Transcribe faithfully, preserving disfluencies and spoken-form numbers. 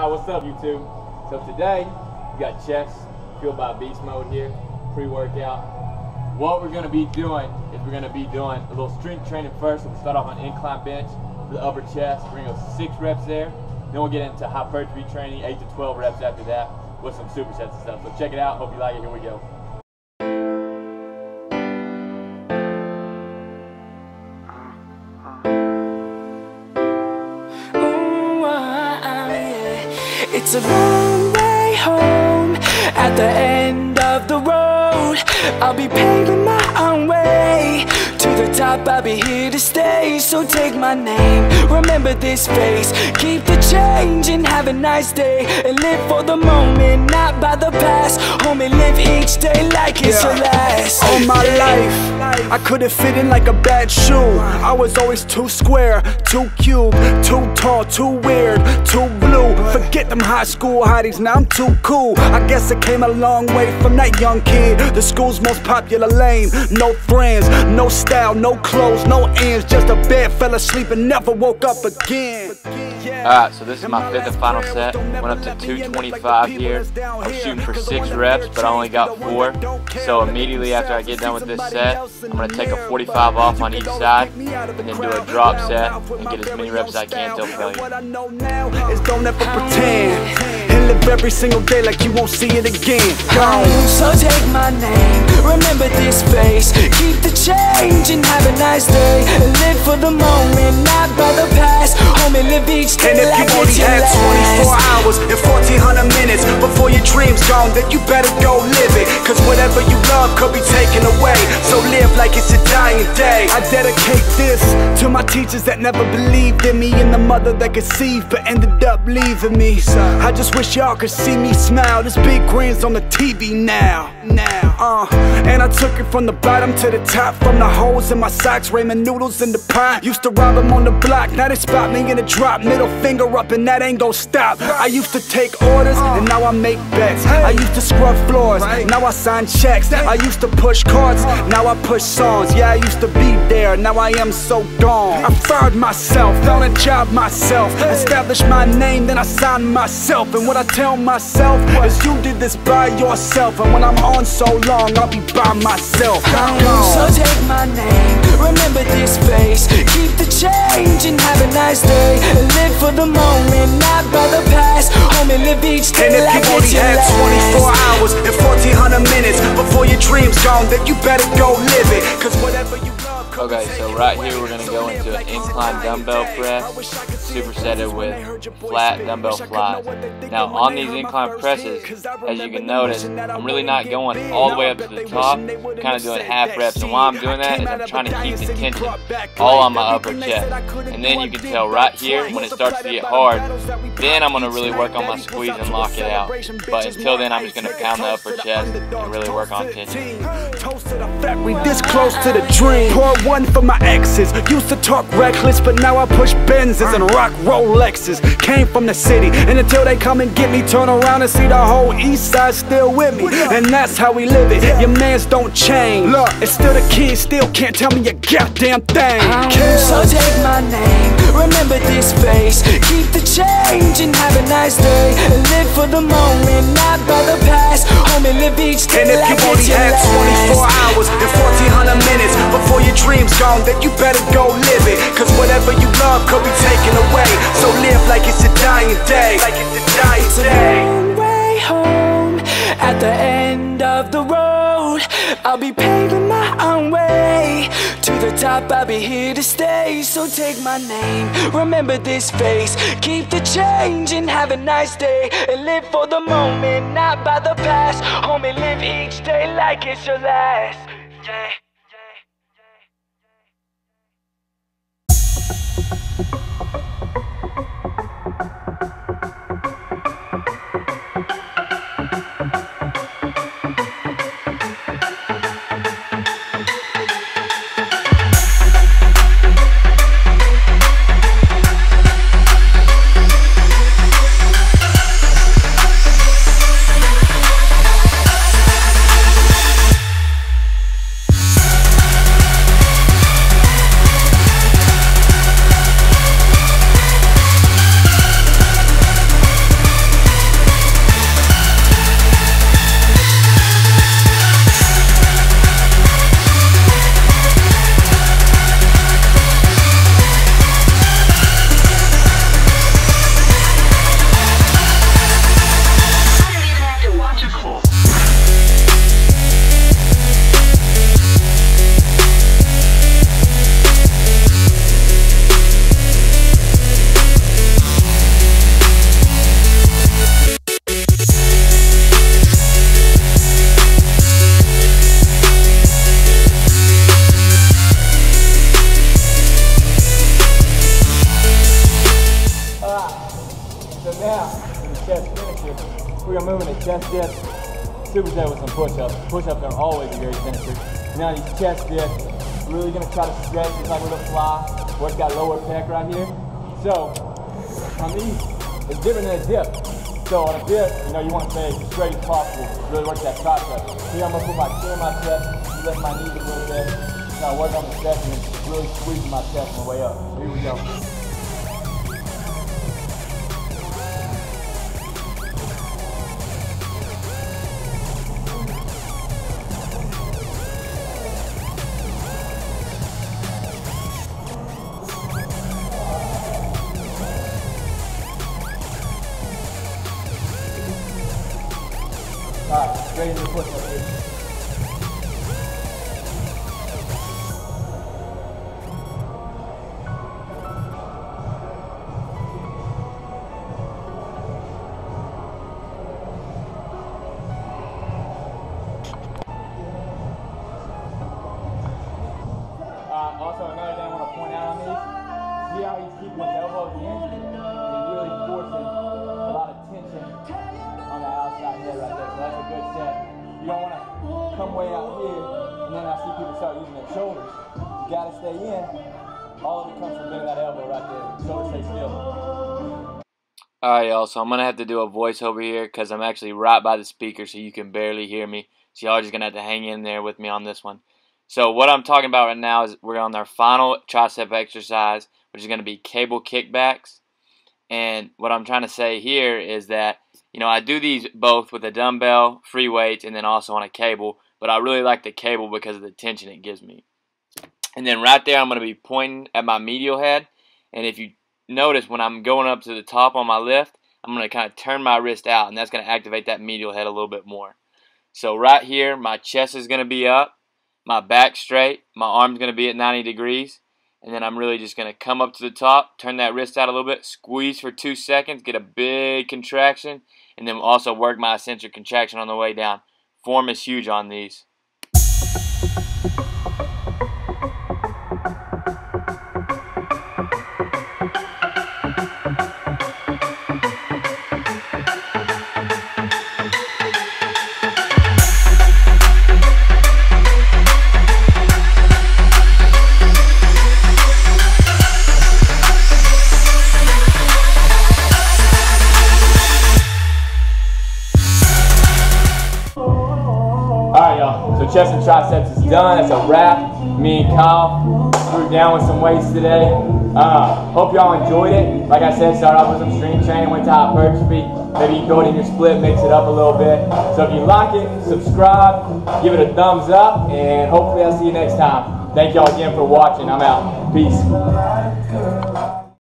Alright, what's up YouTube? So today, we got chest, Fueled by Beast Mode here, pre-workout. What we're going to be doing is we're going to be doing a little strength training first. We'll start off on incline bench for the upper chest. We're going to go six reps there. Then we'll get into hypertrophy training, eight to twelve reps after that with some supersets and stuff. So check it out. Hope you like it. Here we go. It's a long way home, at the end of the road. I'll be paving my own way, to the top I'll be here to stay. So take my name, remember this face, keep the change and have a nice day. And live for the moment, not by the past. Homie, live each day like it's yeah. your last. All my life, I couldn't fit in like a bad shoe. I was always too square, too cube, too tall, too weird, too blue. Forget them high school hotties, now I'm too cool. I guess I came a long way from that young kid, the school's most popular lame. No friends, no style, no clothes, no ends, just a bed, fell asleep and never woke up again. Alright, so this is my fifth and final set. Went up to two twenty-five here. I was shooting for six reps, but I only got four. So immediately after I get done with this set, I'm going to take a forty-five off on each side, and then do a drop set, and get as many reps as I can till failure. What I know now is don't ever pretend, and live every single day like you won't see it again. Gone. So take my name, remember this face, keep the change and have a nice day. And live for the moment, not by the past. Homie, live each day. And if like you only had twenty-four hours and fourteen hundred minutes before your dream's gone, then you better go live it. Cause whatever you love could be taken away. So live like it's a dying day. I dedicate this to my teachers that never believed in me, and the mother that conceived but ended up leaving me. I just wish y'all could see me smile. This big grin's on the T V now. Now, uh, and I took it from the bottom to the top, from the holes in my socks, ramen noodles in the pot. Used to rob them on the block, now they spot me in a drop. Middle finger up and that ain't gon' stop. I used to take orders and now I make bets. I used to scrub floors, now I sign checks. I used to push cards, now I push songs. Yeah, I used to be there, now I am so gone. I fired myself, found a job myself, established my name, then I signed myself. And what I tell myself is you did this by yourself, and when I'm on so long, I'll be by myself. So take my name, remember this face, keep the change and have a nice day. And live for the moment, not by the past. Homie, live each day. And if like you only it's your had last. twenty-four hours and fourteen hundred minutes before your dream's gone, then you better go live it. Cause whatever you love. Okay, so right here we're going to go into an incline dumbbell press, supersetted with flat dumbbell flies. Now on these incline presses, as you can notice, I'm really not going all the way up to the top, kind of doing half reps. And why I'm doing that is I'm trying to keep the tension all on my upper chest. And then you can tell right here, when it starts to get hard, then I'm going to really work on my squeeze and lock it out. But until then, I'm just going to pound the upper chest and really work on tension. We this close to the dream. Pour one for my exes. Used to talk reckless, but now I push Benzes and rock Rolexes. Came from the city, and until they come and get me, turn around and see the whole east side still with me. And that's how we live it. Your mans don't change. Look, it's still the kid, still can't tell me a goddamn thing. So take my name, remember this face, keep the change and have a nice day. And live for the moment, not by the past. Homie, live each day. And if like you only it's your had twenty-four last. hours and fourteen hundred minutes before your dream's gone, then you better go live it. Cause whatever you love could be taken away. So live like it's a dying day. Like it's a dying It's a day. long way home, at the end of the road. I'll be paving my own way, to the top I'll be here to stay. So take my name, remember this face, keep the change and have a nice day. And live for the moment, not by the past. Homie, live each day like it's your last. Yeah. we're gonna move into chest dips. Superset with some push-ups. Push-ups are always a great finisher. Now these chest dips, really gonna try to stretch just like with a fly, where it's got lower pec right here. So on these, it's different than a dip. So on a dip, you know, you want to stay as straight as possible. Really work that tricep. Here I'm gonna put my chin in my chest, lift my knees a little bit. Now work on the chest and really squeeze my chest on the way up. So here we go. Alright, straight into the push-up here. Uh, also, another thing I want to point out on these, see how he's keeping his elbows in? He's really forcing a lot of tension on the outside head right there, so that's a good set. You don't want to come way out here, and then I see people start using their shoulders. You got to stay in. All of it comes from bending that elbow right there. Shoulder stay still. Alright, y'all, so I'm going to have to do a voiceover here because I'm actually right by the speaker so you can barely hear me. So y'all are just going to have to hang in there with me on this one. So what I'm talking about right now is we're on our final tricep exercise, which is going to be cable kickbacks. And what I'm trying to say here is that, you know, I do these both with a dumbbell, free weights, and then also on a cable. But I really like the cable because of the tension it gives me. And then right there I'm going to be pointing at my medial head. And if you notice when I'm going up to the top on my lift, I'm going to kind of turn my wrist out. And that's going to activate that medial head a little bit more. So right here, my chest is going to be up. My back straight, my arm's going to be at ninety degrees, and then I'm really just going to come up to the top, turn that wrist out a little bit, squeeze for two seconds, get a big contraction, and then also work my eccentric contraction on the way down. Form is huge on these. So chest and triceps is done. That's a wrap. Me and Kyle threw down with some weights today. Uh, hope y'all enjoyed it. Like I said, started off with some strength training, went to hypertrophy. Maybe you can throw it in your split, mix it up a little bit. So if you like it, subscribe, give it a thumbs up, and hopefully I'll see you next time. Thank y'all again for watching. I'm out. Peace.